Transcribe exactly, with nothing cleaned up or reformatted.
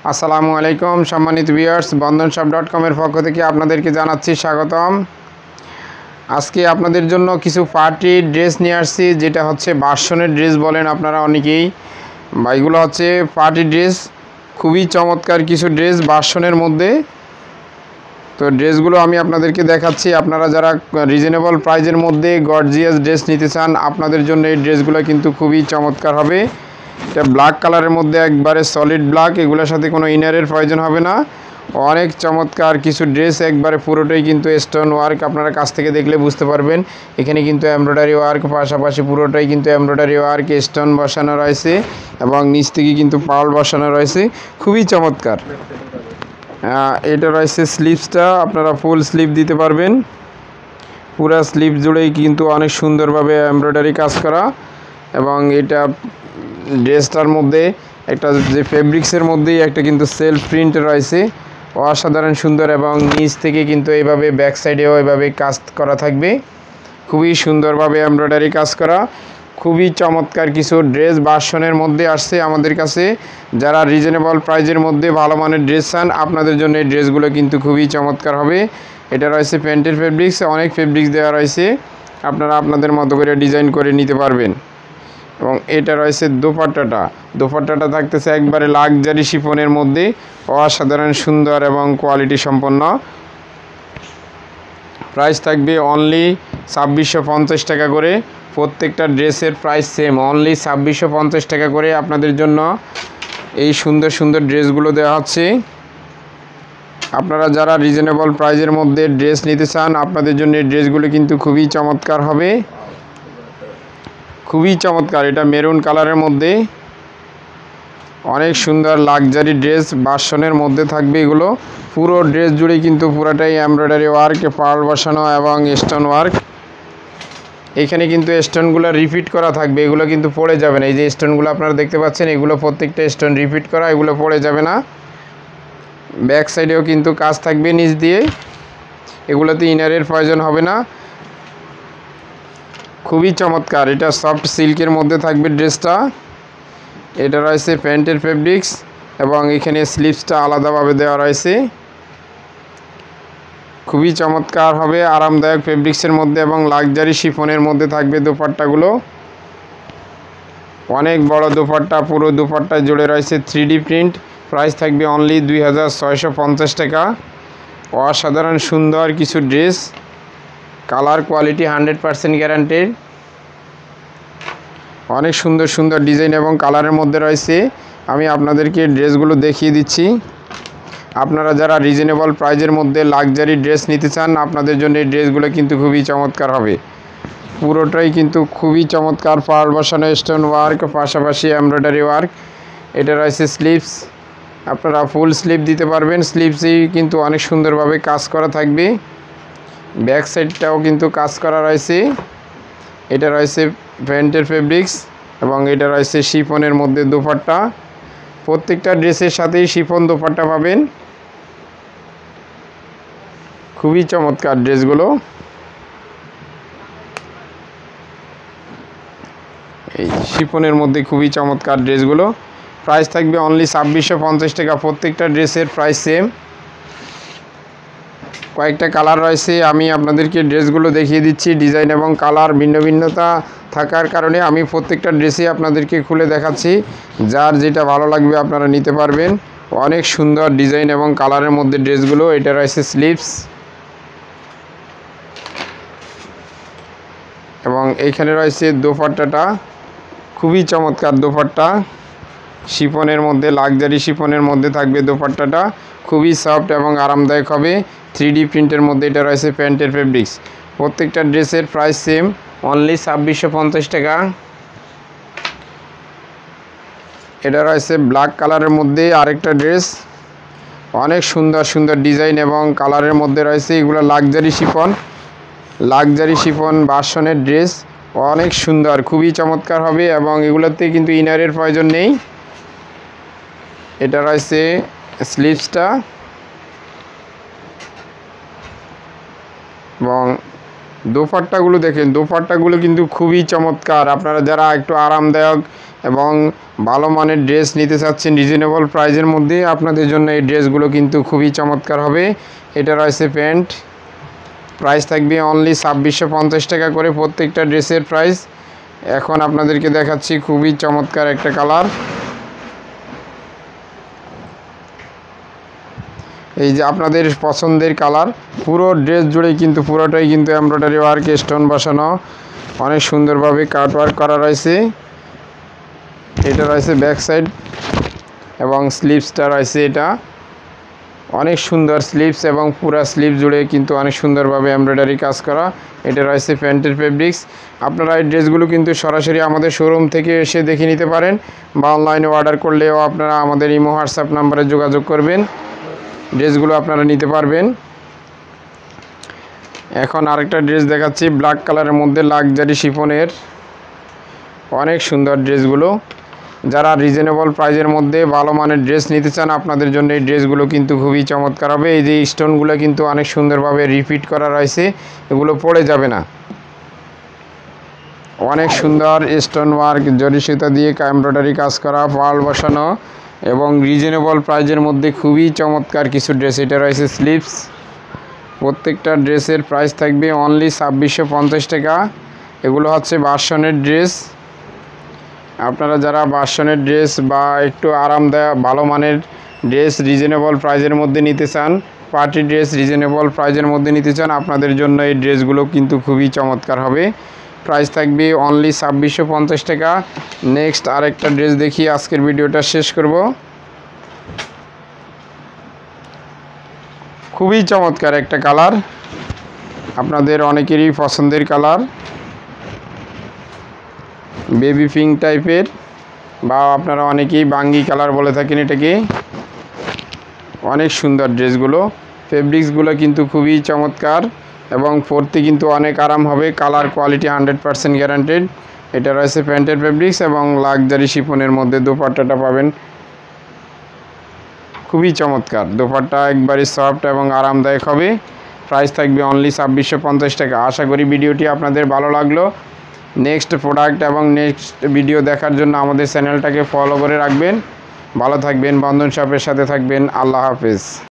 আসসালামু আলাইকুম সম্মানিত viewers, Bandhan shop dot com এর পক্ষ থেকে আপনাদেরকে জানাচ্ছি স্বাগতম। আজকে আপনাদের জন্য কিছু পার্টি ড্রেস নিয়ে আসছি, যেটা হচ্ছে ভার্সনের ড্রেস বলেন আপনারা অনেকেই। এগুলো হচ্ছে পার্টি ড্রেস, খুবই চমৎকার কিছু ড্রেস ভার্সনের মধ্যে। তো ড্রেসগুলো আমি আপনাদেরকে দেখাচ্ছি। আপনারা যারা রিজনেবল প্রাইজের মধ্যে গর্জিয়াস ড্রেস নিতে চান, আপনাদের জন্য এই ড্রেসগুলো কিন্তু খুবই চমৎকার হবে। এটা ব্ল্যাক কালারের মধ্যে একবারে সলিড ব্ল্যাক, এগুলোর সাথে কোনো ইনারের প্রয়োজন হবে না। অনেক চমৎকার কিছু ড্রেস, একবারে পুরোটাই কিন্তু স্টোন ওয়ার্ক। আপনারা কাছ থেকে দেখলে বুঝতে পারবেন। এখানে কিন্তু এমব্রয়ডারি ওয়ার্ক, পাশাপাশি পুরোটাই কিন্তু এমব্রয়ডারি ওয়ার্ক, স্টোন বসানো রয়েছে এবং নিচ থেকে কিন্তু পার্ল বসানো রয়েছে, খুবই চমৎকার। এটা রয়েছে স্লিভসটা, আপনারা ফুল স্লিভ দিতে পারবেন। পুরো স্লিভ জুড়েই কিন্তু অনেক সুন্দরভাবে এমব্রয়ডারি কাজ করা। এবং এটা ড্রেসটার মধ্যে একটা যে ফেব্রিক্সের মধ্যেই একটা কিন্তু সেলফ প্রিন্ট রয়েছে, অসাধারণ সুন্দর। এবং নিচ থেকে কিন্তু এইভাবে ব্যাক সাইডেও এইভাবে কাজ করা থাকবে, খুবই সুন্দরভাবে এমব্রয়ডারি কাজ করা। খুবই চমৎকার কিছু ড্রেস ভার্সনের মধ্যে আসছে আমাদের কাছে। যারা রিজনেবল প্রাইজের মধ্যে ভালো মানের ড্রেস চান, আপনাদের জন্য এই ড্রেসগুলো কিন্তু খুবই চমৎকার হবে। এটা রয়েছে প্যান্টের ফেব্রিক্স, অনেক ফেব্রিক্স দেওয়া রয়েছে, আপনারা আপনাদের মতো করে ডিজাইন করে নিতে পারবেন। এবং এটা রয়েছে দোপাট্টাটা, দোপাট্টাটা থাকতেছে একবারে লাক্সারি শিফনের মধ্যে, অসাধারণ সুন্দর এবং কোয়ালিটি সম্পন্ন। প্রাইস থাকবে অনলি ছাব্বিশশো পঞ্চাশ টাকা করে। প্রত্যেকটা ড্রেসের প্রাইস সেম, অনলি ছাব্বিশশো পঞ্চাশ টাকা করে আপনাদের জন্য এই সুন্দর সুন্দর ড্রেসগুলো দেওয়া হচ্ছে। আপনারা যারা রিজনেবল প্রাইজের মধ্যে ড্রেস নিতে চান, আপনাদের জন্য এই ড্রেসগুলো কিন্তু খুবই চমৎকার হবে, খুবই চমৎকার। এটা মেরুন কালারের মধ্যে অনেক সুন্দর লাক্সারি ড্রেস ভার্সনের মধ্যে থাকবে। এগুলো পুরো ড্রেস জুড়ে কিন্তু পুরাটাই এমব্রয়ডারি ওয়ার্ক, পার্ল বসানো এবং স্টোন ওয়ার্ক। এখানে কিন্তু স্টোনগুলো রিপিট করা থাকবে, এগুলো কিন্তু পড়ে যাবে না। এই যে স্টোনগুলো আপনারা দেখতে পাচ্ছেন, এগুলো প্রত্যেকটা স্টোন রিপিট করা, এগুলো পড়ে যাবে না। ব্যাক সাইডেও কিন্তু কাজ থাকবে নিচ দিয়ে, এগুলোতে ইনারের প্রয়োজন হবে না। খুবই চমৎকার। এটা সফট সিল্কের মধ্যে থাকবে ড্রেসটা। এটা রয়েছে প্যান্টের ফেব্রিক্স এবং এখানে স্লিভসটা আলাদাভাবে দেওয়া রয়েছে, খুবই চমৎকার হবে, আরামদায়ক ফেব্রিক্সের মধ্যে এবং লাক্সারি শিফনের মধ্যে থাকবে দোপাট্টাগুলো। অনেক বড় দোপাট্টা, পুরো দোপাট্টা জুড়ে রয়েছে থ্রি ডি প্রিন্ট। প্রাইস থাকবে অনলি দুই হাজার ছয়শো পঞ্চাশ টাকা। অসাধারণ সুন্দর কিছু dress, colour quality hundred percent guaranteed. অনেক সুন্দর সুন্দর ডিজাইন এবং কালারের মধ্যে রয়েছে। আমি আপনাদেরকে ড্রেসগুলো দেখিয়ে দিচ্ছি। আপনারা যারা রিজনেবল প্রাইজের মধ্যে লাক্সারি ড্রেস নিতে চান, আপনাদের জন্য এই ড্রেসগুলো কিন্তু খুবই চমৎকার হবে। পুরোটাই কিন্তু খুবই চমৎকার, পার্ল বসানো, স্টোন ওয়ার্ক, পাশাপাশি এমব্রয়ডারি ওয়ার্ক। এটা রয়েছে স্লিভস, আপনারা ফুল স্লিভ দিতে পারবেন। স্লিভসেই কিন্তু অনেক সুন্দরভাবে কাজ করা থাকবে, ব্যাক সাইডটাও কিন্তু কাজ করা রয়েছে। এটা রয়েছে প্যান্টের ফেব্রিক্স এবং এটা রয়েছে শিফনের মধ্যে দোপাট্টা। প্রত্যেকটা ড্রেসের সাথেই শিফন দোপাট্টা পাবেন, খুবই চমৎকার ড্রেসগুলো। এই শিফনের মধ্যে খুবই চমৎকার ড্রেসগুলো। প্রাইস থাকবে অনলি ছাব্বিশশো পঞ্চাশ টাকা। প্রত্যেকটা ড্রেসের প্রাইস সেম। কয়েকটা কালার রয়েছে, আমি আপনাদেরকে ড্রেসগুলো দেখিয়ে দিচ্ছি। ডিজাইন এবং কালার ভিন্ন ভিন্নতা থাকার কারণে আমি প্রত্যেকটা ড্রেসই আপনাদেরকে খুলে দেখাচ্ছি। যার যেটা ভালো লাগবে আপনারা নিতে পারবেন। অনেক সুন্দর ডিজাইন এবং কালারের মধ্যে ড্রেসগুলো। এটা রয়েছে স্লিভস এবং এইখানে রয়েছে দোপাট্টাটা, খুবই চমৎকার দোপাট্টা। শিফনের মধ্যে, লাক্সারি শিফনের মধ্যে থাকবে দোপাট্টাটা, খুবই সফট এবং আরামদায়ক হবে। থ্রি ডি প্রিন্টের মধ্যে এটা রয়েছে প্যান্টের ফেব্রিক্স। প্রত্যেকটা ড্রেসের প্রাইস সেম, অনলি ছাব্বিশশো পঞ্চাশ টাকা। এটা রয়েছে ব্ল্যাক কালারের মধ্যে আরেকটা ড্রেস, অনেক সুন্দর সুন্দর ডিজাইন এবং কালারের মধ্যে রয়েছে। এগুলো লাক্সারি শিফন, লাক্সারি শিফন ভার্সনের ড্রেস, অনেক সুন্দর, খুবই চমৎকার হবে এবং এগুলোতে কিন্তু ইনারের প্রয়োজন নেই। এটা রয়েছে স্লিভসটা এবং দোপাট্টাগুলো দেখেন, দোপাট্টাগুলো কিন্তু খুবই চমৎকার। আপনারা যারা একটু আরামদায়ক এবং ভালো মানের ড্রেস নিতে চাচ্ছেন রিজনেবল প্রাইজের মধ্যে, আপনাদের জন্য এই ড্রেসগুলো কিন্তু খুবই চমৎকার হবে। এটা রয়েছে প্যান্ট, প্রাইস থাকবে অনলি ছাব্বিশশো পঞ্চাশ টাকা করে প্রত্যেকটা ড্রেসের প্রাইস। এখন আপনাদেরকে দেখাচ্ছি খুবই চমৎকার একটা কালার। এই যে আপনাদের পছন্দের কালার, পুরো ড্রেস জুড়ে কিন্তু পুরোটাই কিন্তু এমব্রয়ডারি ওয়ার্ক, স্টোন বসানো, অনেক সুন্দরভাবে কাট ওয়ার্ক করা রয়েছে। এটা রয়েছে ব্যাক সাইড এবং স্লিভসটা রয়েছে, এটা অনেক সুন্দর স্লিভস এবং পুরো স্লিভ জুড়ে কিন্তু অনেক সুন্দরভাবে এমব্রয়ডারি কাজ করা। এটা রয়েছে প্যান্টের ফেব্রিক্স। আপনারা এই ড্রেসগুলো কিন্তু সরাসরি আমাদের শোরুম থেকে এসে দেখে নিতে পারেন বা অনলাইনে অর্ডার করলেও আপনারা আমাদের ইমো হোয়াটসঅ্যাপ নাম্বারে যোগাযোগ করবেন, ড্রেসগুলো আপনারা নিতে পারবেন। এখন আরেকটা ড্রেস দেখাচ্ছি ব্ল্যাক কালারের মধ্যে, লাক্সারি শিফনের, অনেক সুন্দর ড্রেসগুলো। যারা রিজনেবল প্রাইজের মধ্যে ভালো মানের ড্রেস নিতে চান, আপনাদের জন্য এই ড্রেসগুলো কিন্তু খুবই চমৎকার হবে। এই যে স্টোনগুলো কিন্তু অনেক সুন্দরভাবে রিপিট করা রয়েছে, এগুলো পড়ে যাবে না। অনেক সুন্দর স্টোন ওয়ার্ক, জরি সুতা দিয়ে এমব্রয়ডারি কাজ করা, পার্ল বসানো এবং রিজনেবল প্রাইজের মধ্যে খুবই চমৎকার কিছু ড্রেস। এটা রয়েছে স্লিভস, প্রত্যেকটা ড্রেসের প্রাইস থাকবে অনলি ছাব্বিশশো পঞ্চাশ টাকা। এগুলো হচ্ছে ভার্সনের ড্রেস। আপনারা যারা ভার্সনের ড্রেস বা একটু আরামদায়ক ভালো মানের ড্রেস রিজনেবল প্রাইজের মধ্যে নিতে চান, পার্টি ড্রেস রিজনেবল প্রাইজের মধ্যে নিতে চান, আপনাদের জন্য এই ড্রেসগুলো কিন্তু খুবই চমৎকার হবে। প্রাইস থাকবে অনলি ছাব্বিশশো পঞ্চাশ টাকা। নেক্সট আরেকটা ড্রেস দেখি, আজকের ভিডিওটা শেষ করব। খুবই চমৎকার একটা কালার, আপনাদের অনেকেরই পছন্দের কালার, বেবি পিঙ্ক টাইপের বা আপনারা অনেকেই বাঙ্গি কালার বলে থাকেন এটাকে। অনেক সুন্দর ড্রেসগুলো, ফেব্রিক্সগুলো কিন্তু খুবই চমৎকার এবং পরতে কিন্তু অনেক আরাম হবে। Colour quality hundred percent guaranteed. এটা রয়েছে প্যান্টের ফেব্রিক্স এবং লাক্সারি শিফনের মধ্যে দোপাট্টাটা পাবেন, খুবই চমৎকার। দোপাট্টা একবারে সফট এবং আরামদায়ক হবে। প্রাইস থাকবে অনলি ছাব্বিশশো পঞ্চাশ টাকা। আশা করি ভিডিওটি আপনাদের ভালো লাগলো। নেক্সট প্রোডাক্ট এবং নেক্সট ভিডিও দেখার জন্য আমাদের চ্যানেলটাকে ফলো করে রাখবেন। ভালো থাকবেন, বন্ধন শপের সাথে থাকবেন। আল্লাহ হাফেজ।